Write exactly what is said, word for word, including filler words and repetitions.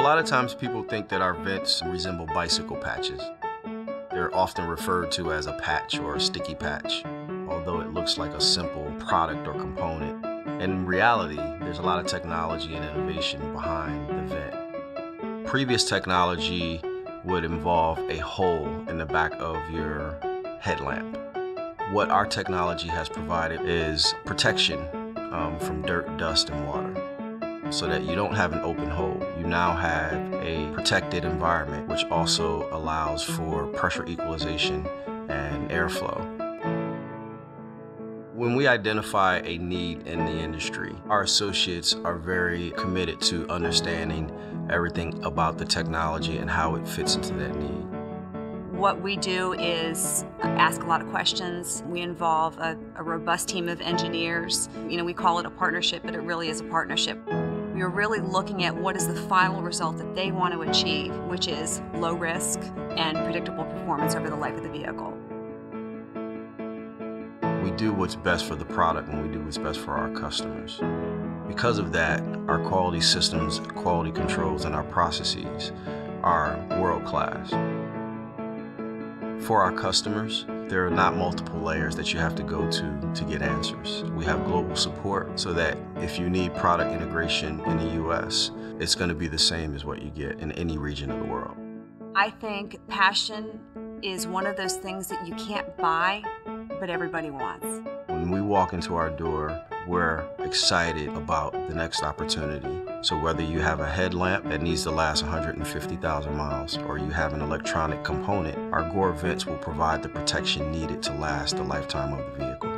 lot of times people think that our vents resemble bicycle patches. They're often referred to as a patch or a sticky patch, although it looks like a simple product or component. In reality, there's a lot of technology and innovation behind the vent. Previous technology would involve a hole in the back of your headlamp. What our technology has provided is protection um, from dirt, dust, and water, so that you don't have an open hole. You now have a protected environment, which also allows for pressure equalization and airflow. When we identify a need in the industry, our associates are very committed to understanding everything about the technology and how it fits into that need. What we do is ask a lot of questions. We involve a, a robust team of engineers. You know, we call it a partnership, but it really is a partnership. We are really looking at what is the final result that they want to achieve, which is low risk and predictable performance over the life of the vehicle. We do what's best for the product and we do what's best for our customers. Because of that, our quality systems, quality controls, and our processes are world-class. For our customers, there are not multiple layers that you have to go to to get answers. We have global support so that if you need product integration in the U S, it's going to be the same as what you get in any region of the world. I think passion is one of those things that you can't buy, but everybody wants. When we walk into our door, we're excited about the next opportunity. So whether you have a headlamp that needs to last one hundred fifty thousand miles or you have an electronic component, our Gore vents will provide the protection needed to last the lifetime of the vehicle.